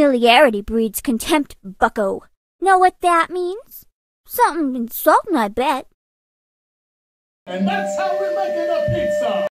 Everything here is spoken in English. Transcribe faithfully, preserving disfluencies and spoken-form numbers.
Familiarity breeds contempt, bucko. Know what that means? Something insulting, I bet. And that's how we're making a pizza!